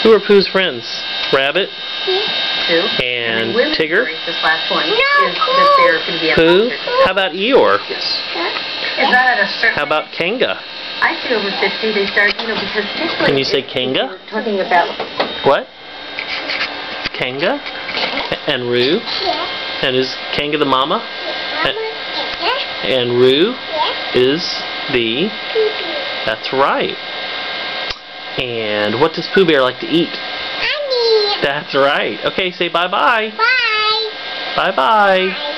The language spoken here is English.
Who are Pooh's friends? Rabbit? Pooh. And Willie's Tigger? This last one is that they're going to be a Pooh? concert. How about Eeyore? Yes. Is that at a certain... How about Kanga? I see over 50 they start, because typically... Can you say Kanga? Talking about... What? Kanga? And Roo? And is Kanga the mama? And Roo is the... That's right. And what does Pooh Bear like to eat? Honey. That's right. Okay, say bye-bye. Bye. Bye-bye.